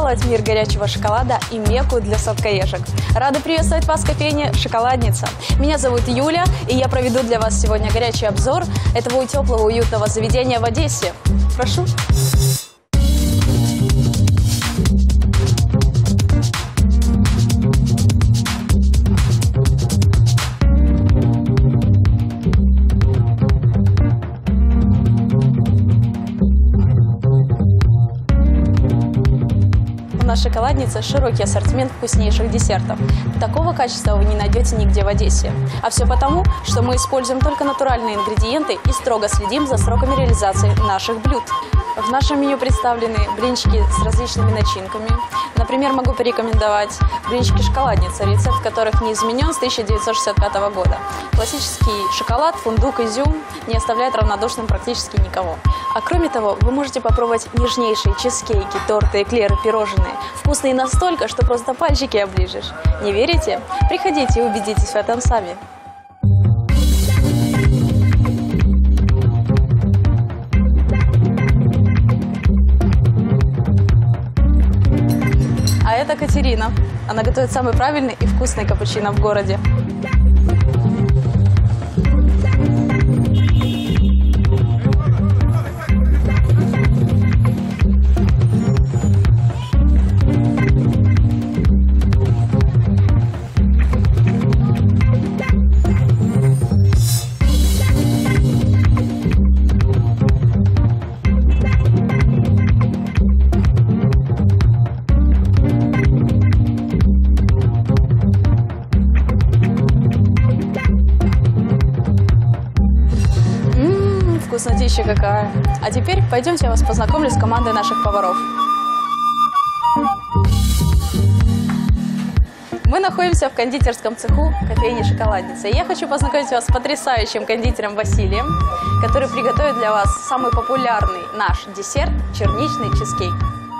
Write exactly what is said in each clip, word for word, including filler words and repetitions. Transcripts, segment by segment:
пожаловать в мир горячего шоколада и мекку для сладкоежек. Рада приветствовать вас в кофейне «Шоколадница». Меня зовут Юля, и я проведу для вас сегодня горячий обзор этого теплого, уютного заведения в Одессе. Прошу. У нас шоколадница широкий ассортимент вкуснейших десертов. Такого качества вы не найдете нигде в Одессе. А все потому, что мы используем только натуральные ингредиенты и строго следим за сроками реализации наших блюд. В нашем меню представлены блинчики с различными начинками. Например, могу порекомендовать блинчики «Шоколадница», рецепт которых не изменен с тысяча девятьсот шестьдесят пятого года. Классический шоколад, фундук, изюм не оставляет равнодушным практически никого. А кроме того, вы можете попробовать нежнейшие чизкейки, торты, эклеры, пирожные. Вкусные настолько, что просто пальчики оближешь. Не верите? Приходите и убедитесь в этом сами. А это Катерина. Она готовит самый правильный и вкусный капучино в городе. Вкуснотища какая. А теперь пойдемте я вас познакомлю с командой наших поваров. Мы находимся в кондитерском цеху кофейни «Шоколадница». И я хочу познакомить вас с потрясающим кондитером Василием, который приготовит для вас самый популярный наш десерт – черничный чизкейк.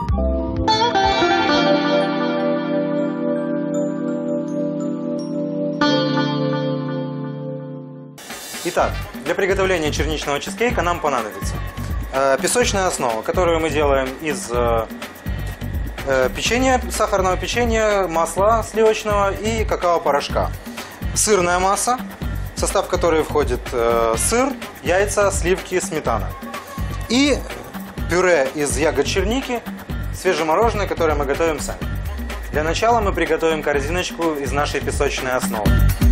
Итак, для приготовления черничного чизкейка нам понадобится э, песочная основа, которую мы делаем из э, э, печенья, сахарного печенья, масла сливочного и какао-порошка. Сырная масса, в состав которой входит э, сыр, яйца, сливки, сметана. И пюре из ягод черники, свежемороженое, которое мы готовим сами. Для начала мы приготовим корзиночку из нашей песочной основы.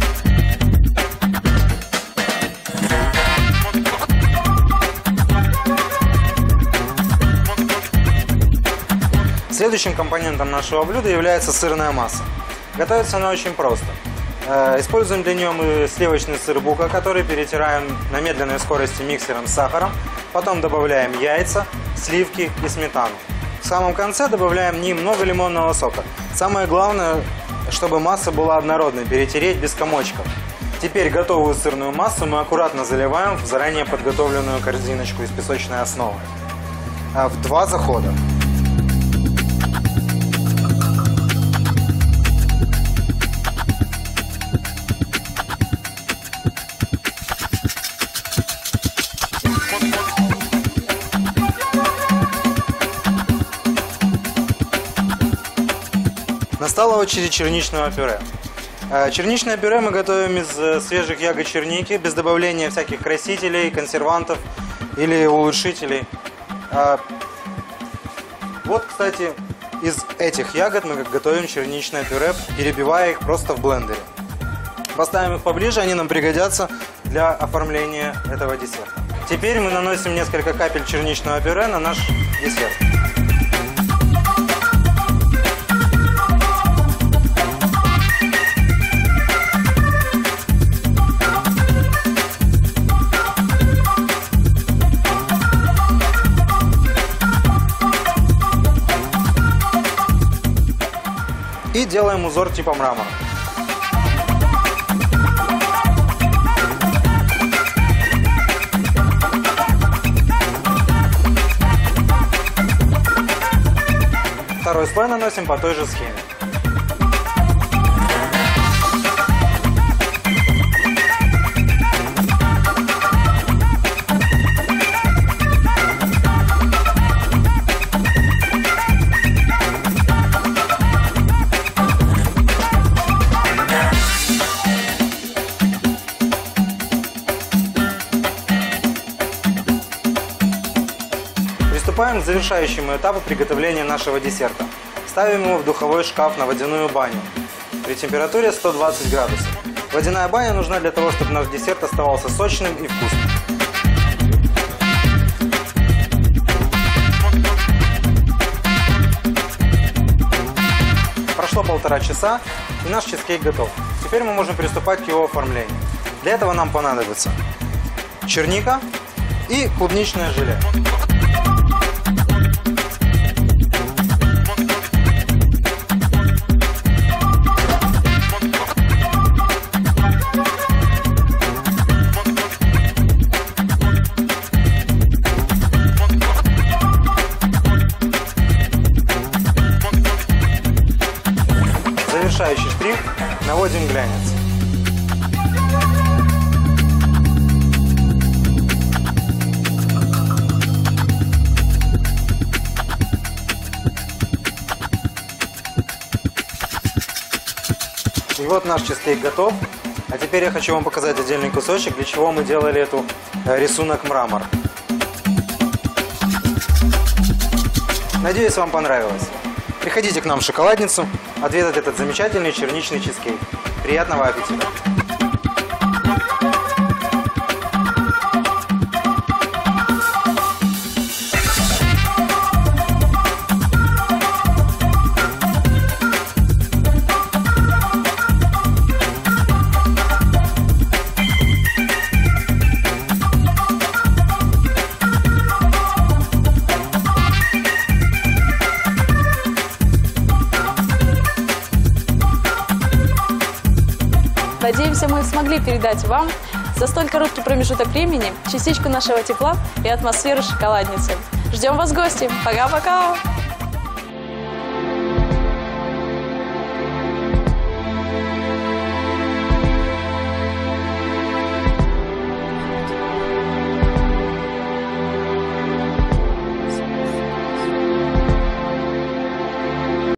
Следующим компонентом нашего блюда является сырная масса. Готовится она очень просто. Используем для нее мы сливочный сыр бука, который перетираем на медленной скорости миксером с сахаром. Потом добавляем яйца, сливки и сметану. В самом конце добавляем немного лимонного сока. Самое главное, чтобы масса была однородной, перетереть без комочков. Теперь готовую сырную массу мы аккуратно заливаем в заранее подготовленную корзиночку из песочной основы. В два захода. Настала очередь черничного пюре. Черничное пюре мы готовим из свежих ягод черники, без добавления всяких красителей, консервантов или улучшителей. Вот, кстати, из этих ягод мы готовим черничное пюре, перебивая их просто в блендере. Поставим их поближе, они нам пригодятся для оформления этого десерта. Теперь мы наносим несколько капель черничного пюре на наш десерт. И делаем узор типа мрамора. Второй слой наносим по той же схеме. к завершающему этапу приготовления нашего десерта. Ставим его в духовой шкаф на водяную баню при температуре сто двадцать градусов. Водяная баня нужна для того, чтобы наш десерт оставался сочным и вкусным. Прошло полтора часа, и наш чизкейк готов. Теперь мы можем приступать к его оформлению. Для этого нам понадобится черника и клубничное желе. Завершающий штрих – наводим глянец. И вот наш чизкейк готов. А теперь я хочу вам показать отдельный кусочек, для чего мы делали эту рисунок мрамор. Надеюсь, вам понравилось. Приходите к нам в шоколадницу отведать этот замечательный черничный чизкейк. Приятного аппетита! Надеемся, мы смогли передать вам за столь короткий промежуток времени частичку нашего тепла и атмосферы шоколадницы. Ждем вас в гости. Пока-пока!